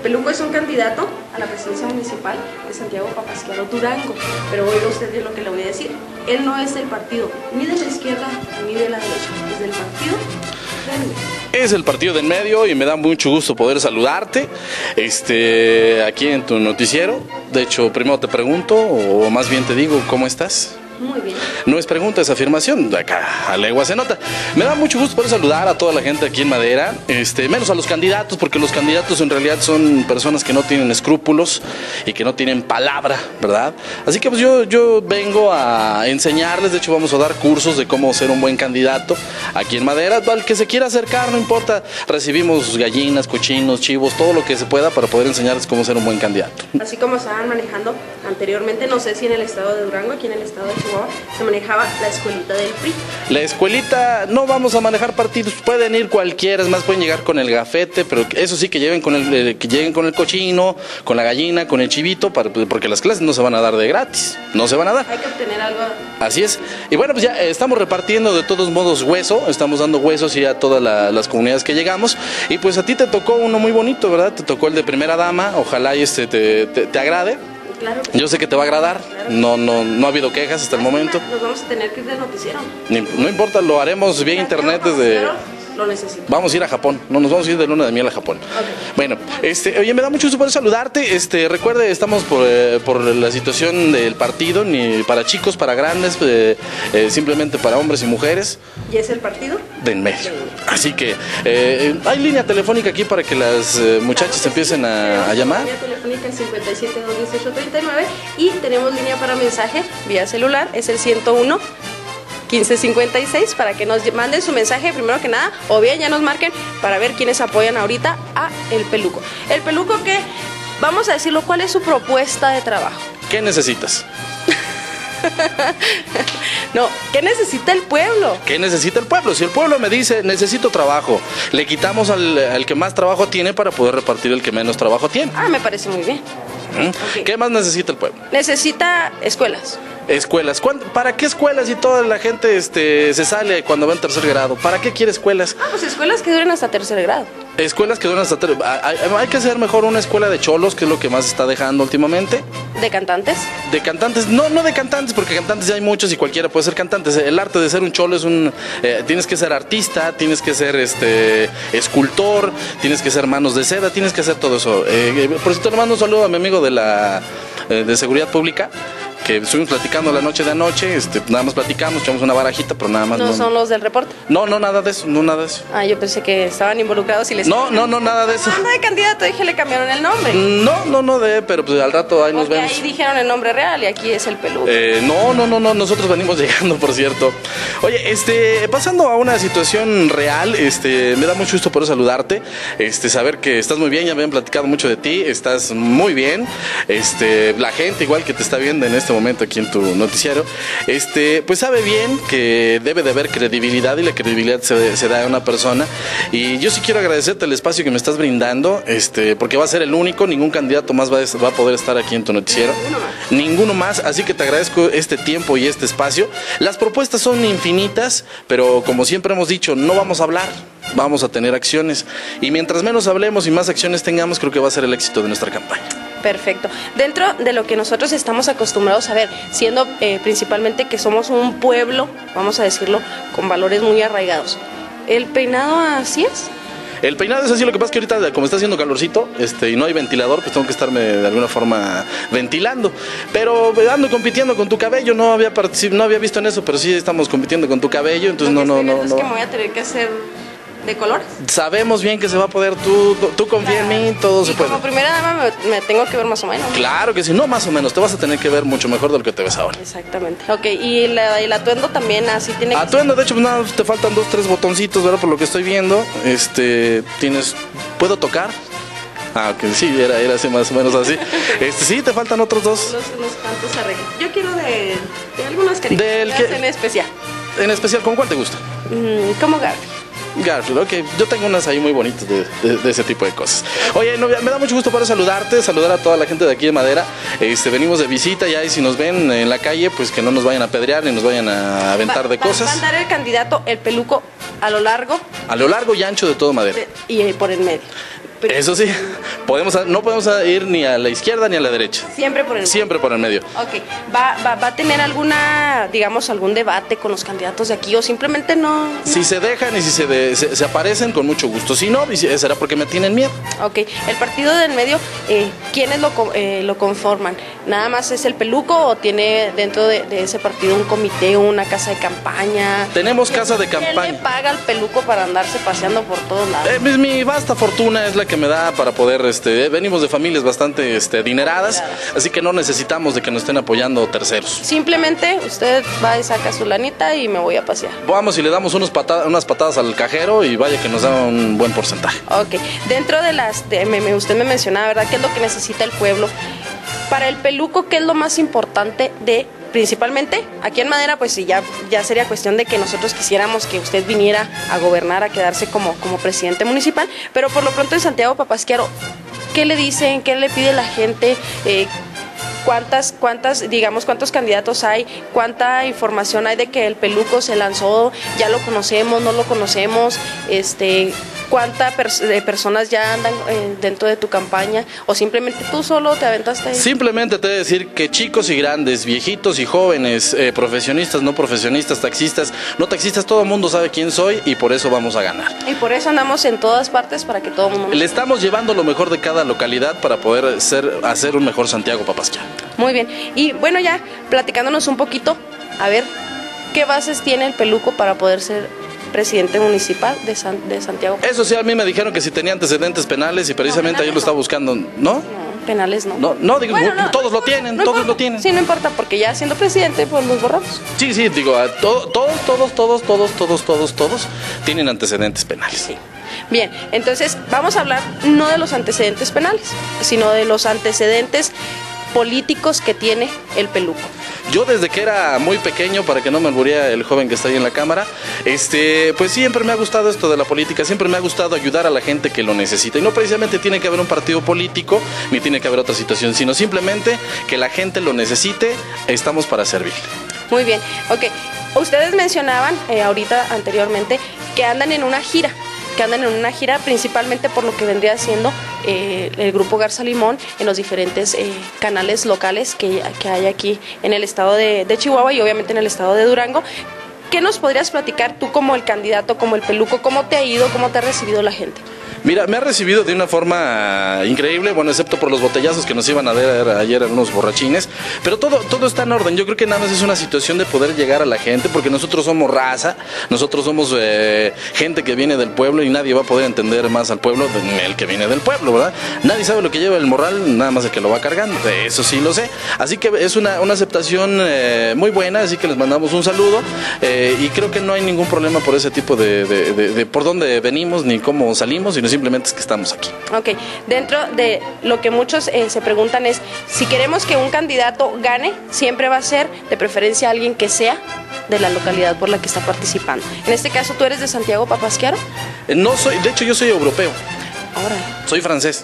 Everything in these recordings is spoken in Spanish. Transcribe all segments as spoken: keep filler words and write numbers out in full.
Peluco es un candidato a la presidencia municipal de Santiago Papasquiaro, Durango, pero oiga usted bien lo que le voy a decir. Él no es del partido, ni de la izquierda, ni de la derecha, es del partido del medio. Es el partido del medio y me da mucho gusto poder saludarte este, aquí en tu noticiero. De hecho, primero te pregunto, o más bien te digo, ¿cómo estás? Muy bien. No es pregunta, es afirmación, de acá a legua se nota. Me da mucho gusto poder saludar a toda la gente aquí en Madera, este, menos a los candidatos, porque los candidatos en realidad son personas que no tienen escrúpulos y que no tienen palabra, ¿verdad? Así que pues yo, yo vengo a enseñarles, de hecho vamos a dar cursos de cómo ser un buen candidato aquí en Madera. Al que se quiera acercar, no importa, recibimos gallinas, cochinos, chivos, todo lo que se pueda para poder enseñarles cómo ser un buen candidato. Así como estaban manejando anteriormente, no sé si en el estado de Durango, aquí en el estado de Chihuahua, se manejaba la escuelita del P R I. La escuelita, no vamos a manejar partidos, pueden ir cualquiera, es más, pueden llegar con el gafete, pero eso sí que lleguen con el, que lleguen con el cochino, con la gallina, con el chivito, para, porque las clases no se van a dar de gratis, no se van a dar. Hay que obtener algo. Así es. Y bueno, pues ya estamos repartiendo de todos modos hueso, estamos dando huesos y a todas la, las comunidades que llegamos, y pues a ti te tocó uno muy bonito, ¿verdad? Te tocó el de primera dama, ojalá y este te, te, te agrade. Claro. Yo sé que te va a agradar, claro. no, no, no ha habido quejas hasta el momento. Nos vamos a tener que ir de noticiero. No importa, lo haremos vía internet desde... Lo necesito. Vamos a ir a Japón, no nos vamos a ir de luna de miel a Japón. Okay. Bueno, este, oye, me da mucho gusto poder saludarte. Este, recuerde, estamos por, eh, por la situación del partido, ni para chicos, para grandes, eh, eh, simplemente para hombres y mujeres. ¿Y es el partido? Del medio. Así que eh, hay línea telefónica aquí para que las eh, muchachas claro, empiecen a, a llamar. Línea telefónica el cincuenta y siete, dos dieciocho, treinta y nueve y tenemos línea para mensaje vía celular, es el ciento uno, quince cincuenta y seis para que nos manden su mensaje primero que nada, o bien ya nos marquen para ver quiénes apoyan ahorita a El Peluco. El Peluco que, vamos a decirlo, ¿cuál es su propuesta de trabajo? ¿Qué necesitas? No, ¿qué necesita el pueblo? ¿Qué necesita el pueblo? Si el pueblo me dice, necesito trabajo, le quitamos al, al que más trabajo tiene para poder repartir el que menos trabajo tiene. Ah, me parece muy bien. ¿Mm? Okay. ¿Qué más necesita el pueblo? Necesita escuelas. Escuelas. ¿Para qué escuelas si toda la gente este, se sale cuando va en tercer grado? ¿Para qué quiere escuelas? Ah, pues escuelas que duren hasta tercer grado. Escuelas que duran hasta tercer grado. Hay, hay que hacer mejor una escuela de cholos, que es lo que más está dejando últimamente. ¿De cantantes? De cantantes, no, no de cantantes, porque cantantes ya hay muchos y cualquiera puede ser cantante. El arte de ser un cholo es un... Eh, tienes que ser artista, tienes que ser este escultor, tienes que ser manos de seda, tienes que hacer todo eso. Eh, por cierto, le mando un saludo a mi amigo de la eh, de Seguridad Pública, que estuvimos platicando la noche de anoche, este, nada más platicamos, echamos una barajita, pero nada más. ¿No, no son los del reporte? No, no, nada de eso, no nada de eso. Ah, yo pensé que estaban involucrados y les... No, no, no, nada de eso. Anda de candidato, dije, le cambiaron el nombre. No, no, no de, pero pues al rato ahí nos Porque vemos. ahí dijeron el nombre real y aquí es El Peluco. Eh, no, no, no, no, nosotros venimos llegando, por cierto. Oye, este, pasando a una situación real, este, me da mucho gusto poder saludarte, este, saber que estás muy bien, ya me han platicado mucho de ti, estás muy bien, este, la gente igual que te está viendo en este momento aquí en tu noticiero, este, pues sabe bien que debe de haber credibilidad y la credibilidad se, se da a una persona, y yo sí quiero agradecerte el espacio que me estás brindando, este, porque va a ser el único, ningún candidato más va a, va a poder estar aquí en tu noticiero, ninguno más. ninguno más, así que te agradezco este tiempo y este espacio. Las propuestas son infinitas, pero como siempre hemos dicho, no vamos a hablar, vamos a tener acciones, y mientras menos hablemos y más acciones tengamos, creo que va a ser el éxito de nuestra campaña. Perfecto. Dentro de lo que nosotros estamos acostumbrados a ver, siendo eh, principalmente que somos un pueblo, vamos a decirlo, con valores muy arraigados, ¿el peinado así es? El peinado es así, lo que pasa es que ahorita como está haciendo calorcito este, y no hay ventilador, pues tengo que estarme de alguna forma ventilando, pero ando compitiendo con tu cabello, no había no había visto en eso, pero sí estamos compitiendo con tu cabello, entonces no, no, no, no. Es que me voy a tener que hacer de colores. Sabemos bien que se va a poder, tú, tú confía claro. en mí, todo y se puede. Como primera dama me, me tengo que ver más o menos. Claro que sí, no más o menos, te vas a tener que ver mucho mejor de lo que te ves ahora. Exactamente. Ok, y la, el atuendo también así tiene que Atuendo, ser. De hecho, pues nada, te faltan dos, tres botoncitos, ¿verdad? Por lo que estoy viendo, este, tienes, ¿puedo tocar? Ah, ok, sí, era, era así más o menos así. Este, sí, te faltan otros dos. Unos, unos cuantos arreglos. Yo quiero de, de algunas caricaturas que... en especial. En especial, ¿con cuál te gusta? Mm, como Garfield. Garfield, ok, yo tengo unas ahí muy bonitas de, de, de ese tipo de cosas. Oye, no, me da mucho gusto poder saludarte, saludar a toda la gente de aquí de Madera. Este, venimos de visita ya y si nos ven en la calle, pues que no nos vayan a apedrear ni nos vayan a aventar va, de va, cosas. Va a andar el candidato El Peluco a lo largo. A lo largo y ancho de todo Madera. De, y por el medio. Pero, eso sí, Podemos, no podemos ir ni a la izquierda ni a la derecha. Siempre por el medio. Siempre por el medio. Ok, ¿Va, va, va a tener alguna, digamos, algún debate con los candidatos de aquí o simplemente no? no? Si se dejan y si se, de, se, se aparecen, con mucho gusto. Si no, será porque me tienen miedo. Ok, el partido del medio, eh, ¿quiénes lo, eh, lo conforman? ¿Nada más es el Peluco o tiene dentro de, de ese partido un comité, una casa de campaña? Tenemos casa de campaña. ¿Quién le paga al Peluco para andarse paseando por todos lados? Eh, mi, mi vasta fortuna es la que me da para poder, este, venimos de familias bastante este, adineradas, así que no necesitamos de que nos estén apoyando terceros. Simplemente usted va y saca su lanita y me voy a pasear. Vamos y le damos unos patadas, unas patadas al cajero y vaya que nos da un buen porcentaje. Ok, dentro de las, de, me, me, usted me mencionaba, ¿verdad? ¿Qué es lo que necesita el pueblo? Para el Peluco, ¿qué es lo más importante de, principalmente, aquí en Madera, pues sí, ya, ya sería cuestión de que nosotros quisiéramos que usted viniera a gobernar, a quedarse como, como presidente municipal, pero por lo pronto en Santiago Papasquiaro, ¿qué le dicen? ¿Qué le pide la gente? Eh, ¿Cuántas, cuántas, digamos, cuántos candidatos hay? ¿Cuánta información hay de que el Peluco se lanzó? ¿Ya lo conocemos? ¿No lo conocemos? Este... ¿Cuántas pers de personas ya andan eh, dentro de tu campaña? ¿O simplemente tú solo te aventaste ahí? Simplemente te voy a decir que chicos y grandes, viejitos y jóvenes, eh, profesionistas, no profesionistas, taxistas, no taxistas, todo el mundo sabe quién soy y por eso vamos a ganar. Y por eso andamos en todas partes para que todo el mundo... Le estamos llevando lo mejor de cada localidad para poder ser, hacer un mejor Santiago Papasquiaro. Muy bien. Y bueno, ya platicándonos un poquito, a ver, ¿qué bases tiene el Peluco para poder ser presidente municipal de, San, de Santiago? Eso sí, a mí me dijeron que si tenía antecedentes penales y precisamente no, ayer lo estaba buscando, ¿no? No, penales no. No, no, digo, bueno, no todos lo tienen, no todos importa. lo tienen. Sí, no importa, porque ya siendo presidente, pues los borramos. Sí, sí, digo, a to, todos, todos, todos, todos, todos, todos, todos tienen antecedentes penales. Sí. Bien, entonces vamos a hablar no de los antecedentes penales, sino de los antecedentes políticos que tiene el Peluco. Yo desde que era muy pequeño, para que no me alburea el joven que está ahí en la cámara, este, pues siempre me ha gustado esto de la política, siempre me ha gustado ayudar a la gente que lo necesita. Y no precisamente tiene que haber un partido político, ni tiene que haber otra situación, sino simplemente que la gente lo necesite, estamos para servir. Muy bien, ok. Ustedes mencionaban eh, ahorita anteriormente que andan en una gira. que andan en una gira principalmente por lo que vendría siendo eh, el Grupo Garza Limón en los diferentes eh, canales locales que, que hay aquí en el estado de, de Chihuahua y obviamente en el estado de Durango. ¿Qué nos podrías platicar tú como el candidato, como el Peluco? ¿Cómo te ha ido? ¿Cómo te ha recibido la gente? Mira, me ha recibido de una forma increíble, bueno, excepto por los botellazos que nos iban a dar ayer unos borrachines, pero todo, todo está en orden. Yo creo que nada más es una situación de poder llegar a la gente, porque nosotros somos raza, nosotros somos eh, gente que viene del pueblo y nadie va a poder entender más al pueblo que el que viene del pueblo, ¿verdad? Nadie sabe lo que lleva el morral, nada más el que lo va cargando, eso sí lo sé. Así que es una, una aceptación eh, muy buena, así que les mandamos un saludo eh, y creo que no hay ningún problema por ese tipo de, de, de, de por dónde venimos ni cómo salimos, sino simplemente es que estamos aquí. Ok, dentro de lo que muchos eh, se preguntan es, si queremos que un candidato gane, siempre va a ser de preferencia alguien que sea de la localidad por la que está participando. En este caso, ¿tú eres de Santiago Papasquiaro? Eh, no soy, de hecho yo soy europeo. Ahora. Soy francés.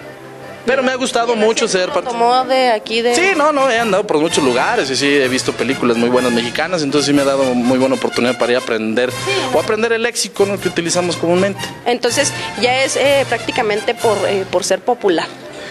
Pero me ha gustado mucho ser parte. ¿Tomó de aquí de...? Sí, no, no, he andado por muchos lugares y sí, he visto películas muy buenas mexicanas, entonces sí me ha dado muy buena oportunidad para ir a aprender, sí, o aprender el léxico, ¿no?, que utilizamos comúnmente. Entonces ya es eh, prácticamente por, eh, por ser popular.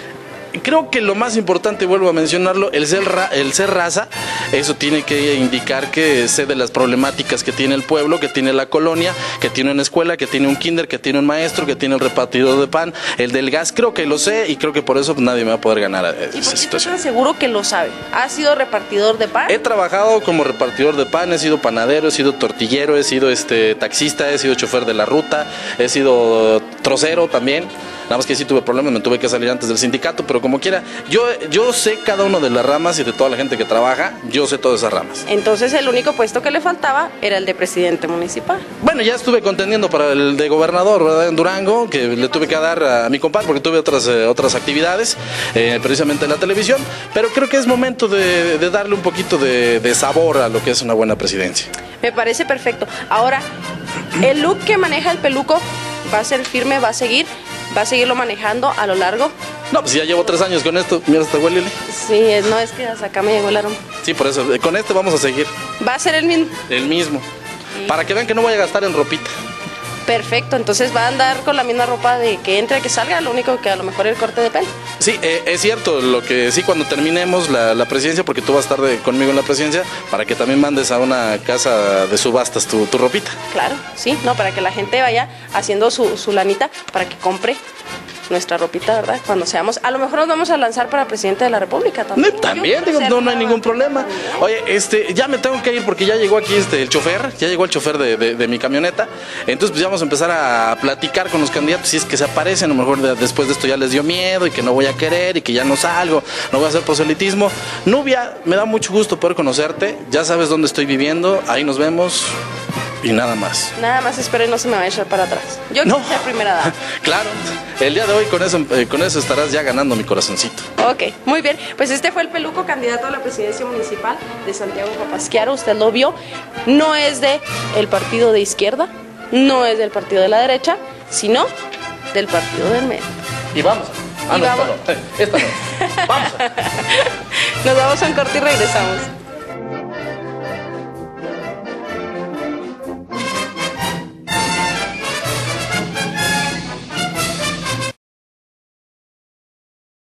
Creo que lo más importante, vuelvo a mencionarlo, el ser, ra el ser raza, eso tiene que indicar que sé de las problemáticas que tiene el pueblo, que tiene la colonia, que tiene una escuela, que tiene un kinder, que tiene un maestro, que tiene el repartidor de pan, el del gas. Creo que lo sé y creo que por eso pues, nadie me va a poder ganar a esa ¿Y por qué situación. estás seguro que lo sabe? ¿Has sido repartidor de pan? He trabajado como repartidor de pan, he sido panadero, he sido tortillero, he sido este taxista, he sido chofer de la ruta, he sido trocero también. Nada más que sí tuve problemas, me tuve que salir antes del sindicato, pero como quiera, yo, yo sé cada una de las ramas y de toda la gente que trabaja, yo sé todas esas ramas. Entonces el único puesto que le faltaba era el de presidente municipal. Bueno, ya estuve contendiendo para el de gobernador, ¿verdad?, en Durango, que le tuve que dar a mi compadre porque tuve otras, eh, otras actividades, eh, precisamente en la televisión, pero creo que es momento de, de darle un poquito de, de sabor a lo que es una buena presidencia. Me parece perfecto. Ahora, el look que maneja el Peluco va a ser firme, va a seguir... ¿Va a seguirlo manejando a lo largo? No, pues ya llevo tres años con esto. Mira, hasta huele. Sí, no, es que hasta acá me llegó el aroma. Sí, por eso. Con este vamos a seguir. ¿Va a ser el mismo? El mismo. Sí. Para que vean que no voy a gastar en ropita. Perfecto, entonces va a andar con la misma ropa de que entre, que salga, lo único que a lo mejor el corte de pelo. Sí, eh, es cierto, lo que sí, cuando terminemos la, la presidencia, porque tú vas a estar de, conmigo en la presidencia, para que también mandes a una casa de subastas tu, tu ropita. Claro, sí, no, para que la gente vaya haciendo su, su lanita para que compre nuestra ropita, ¿verdad? Cuando seamos, a lo mejor nos vamos a lanzar para presidente de la República también. No, también, digo, no, no hay ningún problema. Oye, este, ya me tengo que ir porque ya llegó aquí este el chofer, ya llegó el chofer de, de, de mi camioneta. Entonces, pues ya vamos a empezar a platicar con los candidatos, si es que se aparecen, a lo mejor de, después de esto ya les dio miedo y que no voy a querer y que ya no salgo, no voy a hacer proselitismo. Nubia, me da mucho gusto poder conocerte, ya sabes dónde estoy viviendo, ahí nos vemos. Y nada más. Nada más espero y no se me va a echar para atrás. Yo no. quiero ser primera dama. Claro, el día de hoy con eso, eh, con eso estarás ya ganando mi corazoncito. Ok, muy bien. Pues este fue el Peluco, candidato a la presidencia municipal de Santiago Papasquiaro. Usted lo vio. No es de el partido de izquierda, no es del partido de la derecha, sino del partido del medio. Y vamos. Ah, y no, vamos. Esta no. Esta no. Vamos. Nos vamos a un corte y regresamos.